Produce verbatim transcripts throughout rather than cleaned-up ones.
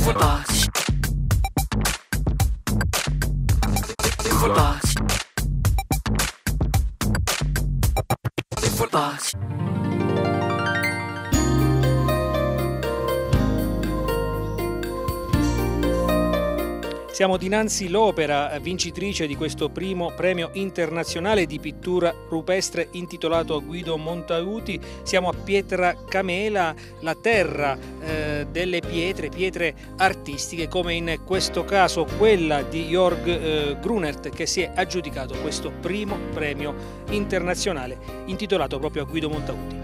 Footbox. Footbox. Footbox. Siamo dinanzi l'opera vincitrice di questo primo premio internazionale di pittura rupestre intitolato a Guido Montauti. Siamo a Pietracamela, la terra eh, delle pietre, pietre artistiche, come in questo caso quella di Jörg eh, Grunert, che si è aggiudicato questo primo premio internazionale intitolato proprio a Guido Montauti.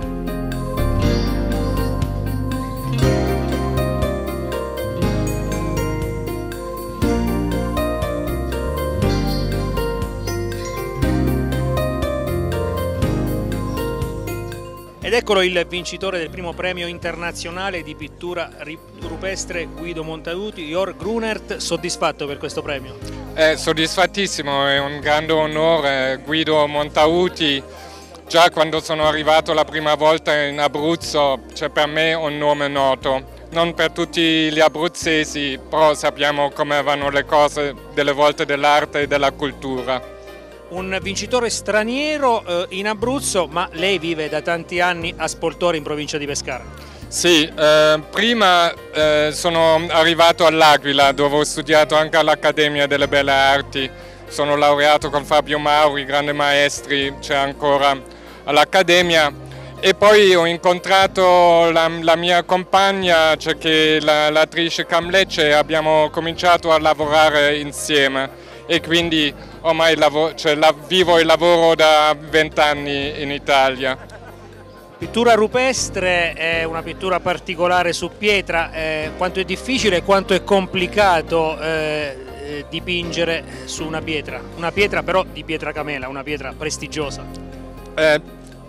Ed eccolo il vincitore del primo premio internazionale di pittura rupestre Guido Montauti, Jörg Grunert. Soddisfatto per questo premio? È soddisfattissimo, è un grande onore. Guido Montauti, già quando sono arrivato la prima volta in Abruzzo, c'è per me un nome noto. Non per tutti gli abruzzesi, però sappiamo come vanno le cose delle volte dell'arte e della cultura. Un vincitore straniero eh, in Abruzzo, ma lei vive da tanti anni a Spoltore in provincia di Pescara. Sì, eh, prima eh, sono arrivato all'Aquila, dove ho studiato anche all'Accademia delle Belle Arti. Sono laureato con Fabio Mauri, grandi maestri, c'è ancora all'Accademia. E poi ho incontrato la, la mia compagna, cioè che la, l'attrice Camlecce, e abbiamo cominciato a lavorare insieme. E quindi ormai lavoro, cioè, la, vivo e lavoro da vent'anni in Italia. Pittura rupestre è una pittura particolare su pietra. Eh, quanto è difficile e quanto è complicato eh, dipingere su una pietra? Una pietra però di Pietracamela, una pietra prestigiosa. Eh,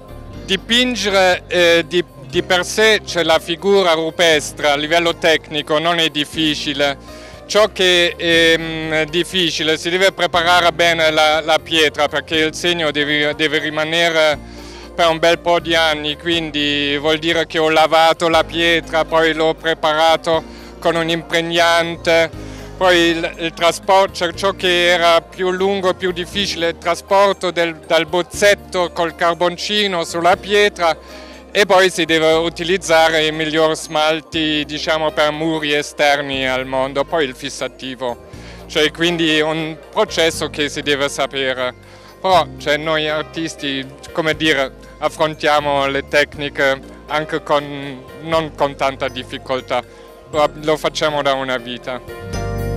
dipingere eh, di, di per sé, cioè la figura rupestre a livello tecnico non è difficile. Ciò che è mh, difficile, si deve preparare bene la, la pietra, perché il segno deve, deve rimanere per un bel po' di anni, quindi vuol dire che ho lavato la pietra, poi l'ho preparato con un impregnante, poi il, il trasporto, cioè ciò che era più lungo e più difficile, il trasporto del, dal bozzetto col carboncino sulla pietra. E poi si deve utilizzare i migliori smalti, diciamo, per muri esterni al mondo, poi il fissativo, cioè quindi un processo che si deve sapere. Però cioè, noi artisti, come dire, affrontiamo le tecniche anche con, non con tanta difficoltà, lo, lo facciamo da una vita.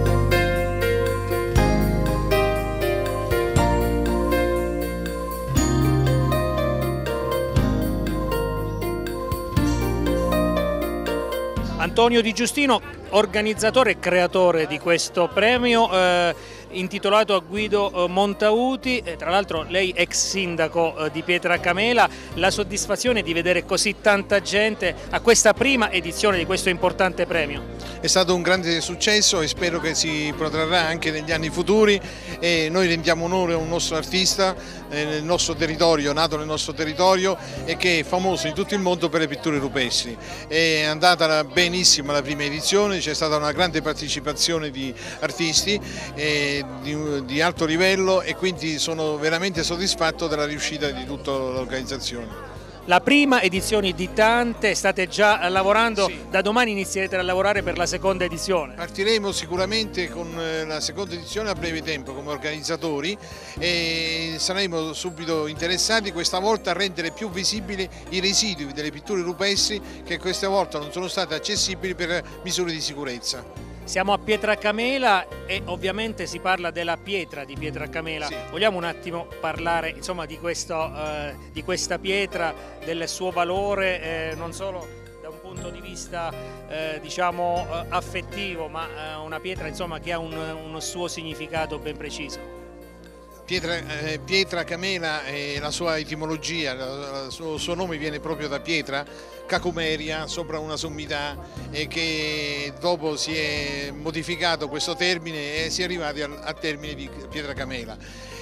Antonio Di Giustino, organizzatore e creatore di questo premio eh, intitolato a Guido Montauti, eh, tra l'altro lei ex sindaco eh, di Pietracamela. La soddisfazione di vedere così tanta gente a questa prima edizione di questo importante premio? È stato un grande successo e spero che si protrarrà anche negli anni futuri, e noi rendiamo onore a un nostro artista eh, nel nostro territorio, nato nel nostro territorio e che è famoso in tutto il mondo per le pitture rupestri. È andata benissimo la prima edizione, c'è stata una grande partecipazione di artisti eh, di, di alto livello, e quindi sono veramente soddisfatto della riuscita di tutta l'organizzazione. La prima edizione di tante, state già lavorando, sì. Da domani inizierete a lavorare per la seconda edizione. Partiremo sicuramente con la seconda edizione a breve tempo come organizzatori, e saremo subito interessati questa volta a rendere più visibili i residui delle pitture rupestri che questa volta non sono state accessibili per misure di sicurezza. Siamo a Pietracamela e ovviamente si parla della pietra di Pietracamela. Sì. Vogliamo un attimo parlare insomma, di, questo, eh, di questa pietra, del suo valore, eh, non solo da un punto di vista eh, diciamo, eh, affettivo, ma eh, una pietra insomma, che ha un, un suo significato ben preciso. Pietra, eh, Pietracamela e la sua etimologia, il suo, suo nome viene proprio da pietra, cacumeria, sopra una sommità, e che dopo si è modificato questo termine e si è arrivati al, al termine di Pietracamela.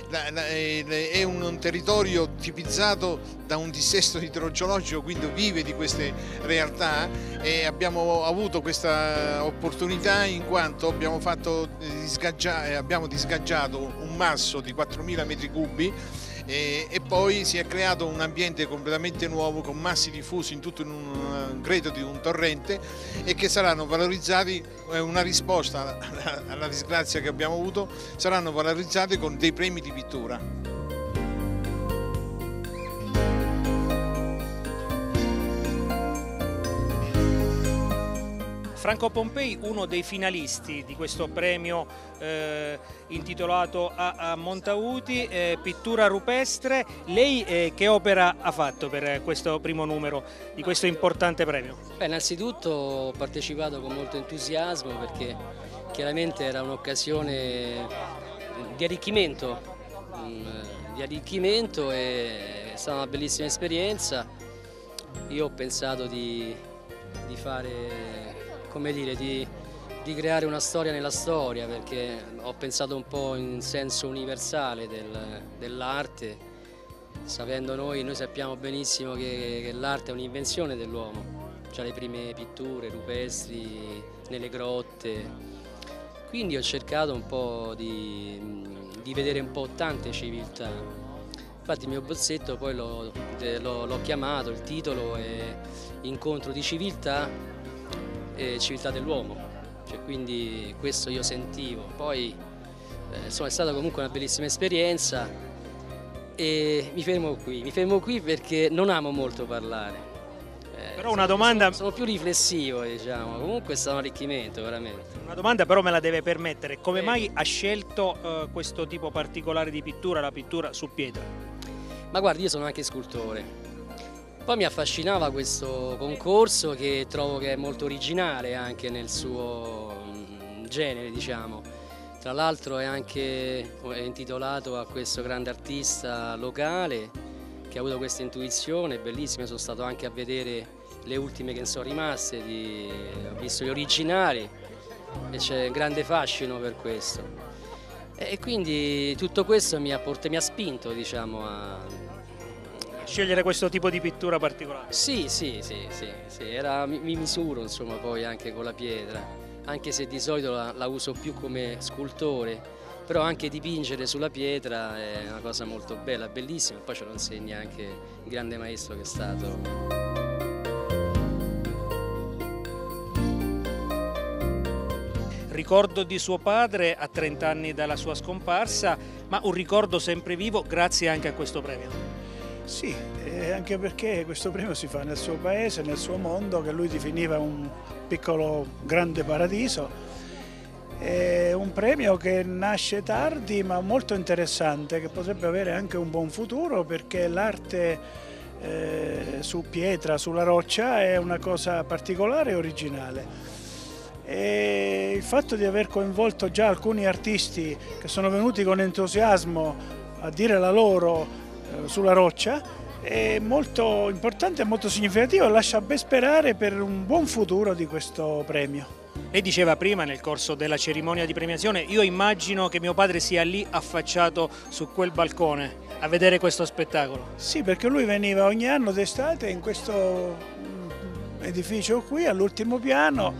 è un territorio tipizzato da un dissesto idrogeologico, quindi vive di queste realtà, e abbiamo avuto questa opportunità in quanto abbiamo, fatto disgaggiare, abbiamo disgaggiato un masso di quattromila metri cubi e, e poi si è creato un ambiente completamente nuovo con massi diffusi in tutto in un greto di un torrente, e che saranno valorizzati, è una risposta alla disgrazia che abbiamo avuto, saranno valorizzati con dei premi di pittura. Franco Pompei, uno dei finalisti di questo premio eh, intitolato a, a Montauti, eh, pittura rupestre. Lei eh, che opera ha fatto per questo primo numero di questo importante premio? Beh, innanzitutto ho partecipato con molto entusiasmo perché chiaramente era un'occasione di arricchimento, di arricchimento e è stata una bellissima esperienza. Io ho pensato di, di fare... come dire, di, di creare una storia nella storia, perché ho pensato un po' in senso universale del, dell'arte, sapendo noi, noi sappiamo benissimo che, che l'arte è un'invenzione dell'uomo, cioè le prime pitture rupestri nelle grotte, quindi ho cercato un po' di, di vedere un po' tante civiltà. Infatti il mio bozzetto poi l'ho chiamato, il titolo è Incontro di civiltà, civiltà dell'uomo, cioè, quindi questo io sentivo. Poi eh, insomma, è stata comunque una bellissima esperienza e mi fermo qui, mi fermo qui perché non amo molto parlare. Eh, però una domanda... Sono, sono più riflessivo, diciamo, comunque è stato un arricchimento veramente. Una domanda però me la deve permettere, come mai ha scelto eh, questo tipo particolare di pittura, la pittura su pietra? Ma guardi, io sono anche scultore. Poi mi affascinava questo concorso che trovo che è molto originale anche nel suo genere, diciamo. Tra l'altro è anche intitolato a questo grande artista locale che ha avuto questa intuizione bellissima. Sono stato anche a vedere le ultime che sono rimaste, di... ho visto gli originali e c'è grande fascino per questo. E quindi tutto questo mi ha, port... mi ha spinto, diciamo, a... scegliere questo tipo di pittura particolare? Sì, sì, sì, sì, sì. Era, mi, mi misuro insomma poi anche con la pietra, anche se di solito la, la uso più come scultore, però anche dipingere sulla pietra è una cosa molto bella, bellissima, poi ce lo insegna anche il grande maestro che è stato. Ricordo di suo padre a trenta anni dalla sua scomparsa, ma un ricordo sempre vivo grazie anche a questo premio. Sì, eh, anche perché questo premio si fa nel suo paese, nel suo mondo, che lui definiva un piccolo grande paradiso. È un premio che nasce tardi ma molto interessante, che potrebbe avere anche un buon futuro, perché l'arte eh, su pietra, sulla roccia, è una cosa particolare e originale. E il fatto di aver coinvolto già alcuni artisti che sono venuti con entusiasmo a dire la loro sulla roccia è molto importante e molto significativo e lascia ben sperare per un buon futuro di questo premio. Lei diceva prima nel corso della cerimonia di premiazione, io immagino che mio padre sia lì affacciato su quel balcone a vedere questo spettacolo. Sì, perché lui veniva ogni anno d'estate in questo edificio qui all'ultimo piano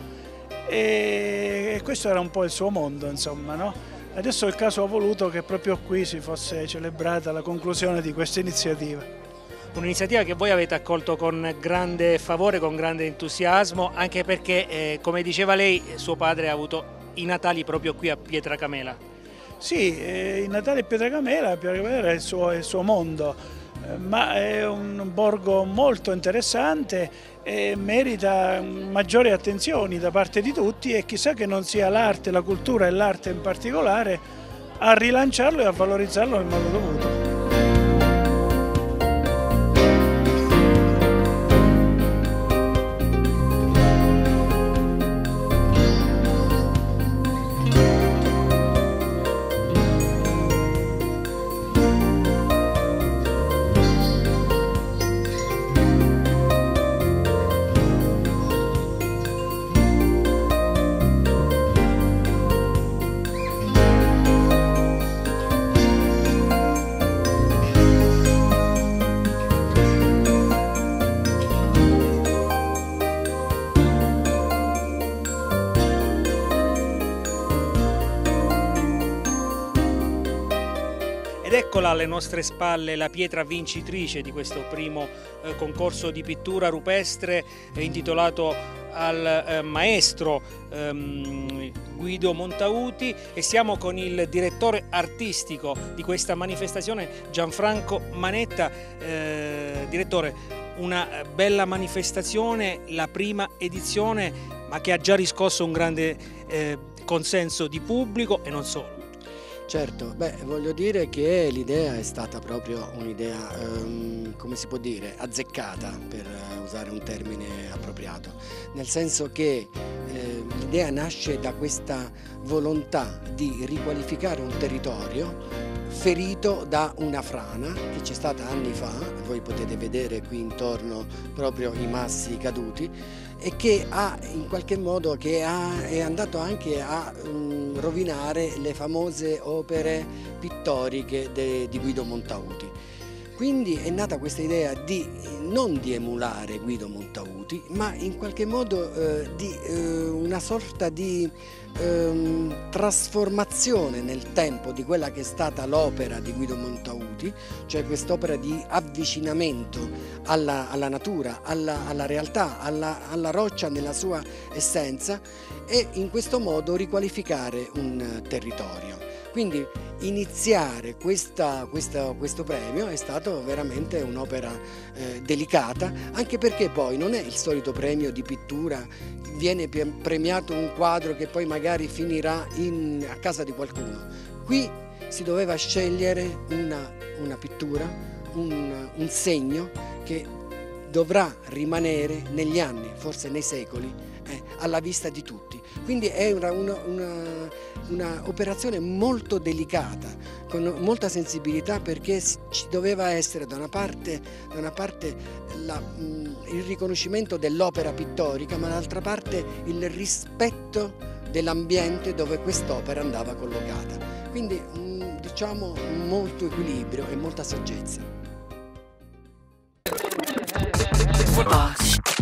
e questo era un po' il suo mondo, insomma, no? Adesso il caso ha voluto che proprio qui si fosse celebrata la conclusione di questa iniziativa. Un'iniziativa che voi avete accolto con grande favore, con grande entusiasmo, anche perché, eh, come diceva lei, suo padre ha avuto i Natali proprio qui a Pietracamela. Sì, eh, i Natali a Pietracamela, Pietracamela è il suo, è il suo mondo, eh, ma è un borgo molto interessante e merita maggiori attenzioni da parte di tutti, e chissà che non sia l'arte, la cultura e l'arte in particolare a rilanciarlo e a valorizzarlo nel modo dovuto. eccola alle nostre spalle la pietra vincitrice di questo primo eh, concorso di pittura rupestre eh, intitolato al eh, maestro ehm, Guido Montauti, e siamo con il direttore artistico di questa manifestazione, Gianfranco Manetta. Eh, direttore, una bella manifestazione, la prima edizione, ma che ha già riscosso un grande eh, consenso di pubblico e non solo. Certo, beh, voglio dire che l'idea è stata proprio un'idea, ehm, come si può dire, azzeccata, per usare un termine appropriato, nel senso che eh, l'idea nasce da questa volontà di riqualificare un territorio ferito da una frana che c'è stata anni fa, voi potete vedere qui intorno proprio i massi caduti, e che ha in qualche modo che ha, è andato anche a um, rovinare le famose opere pittoriche de, di Guido Montauti. Quindi è nata questa idea di non di emulare Guido Montauti, ma in qualche modo eh, di eh, una sorta di eh, trasformazione nel tempo di quella che è stata l'opera di Guido Montauti, cioè quest'opera di avvicinamento alla, alla natura, alla, alla realtà, alla, alla roccia nella sua essenza, e in questo modo riqualificare un territorio. Quindi iniziare questa, questa, questo premio è stato veramente un'opera eh, delicata, anche perché poi non è il solito premio di pittura, viene premiato un quadro che poi magari finirà in, a casa di qualcuno. Qui si doveva scegliere una, una pittura, un, un segno che dovrà rimanere negli anni, forse nei secoli, eh, alla vista di tutti. Quindi è una, una, una, una operazione molto delicata, con molta sensibilità, perché ci doveva essere da una parte, da una parte la, il riconoscimento dell'opera pittorica, ma dall'altra parte il rispetto dell'ambiente dove quest'opera andava collocata. Quindi diciamo molto equilibrio e molta saggezza.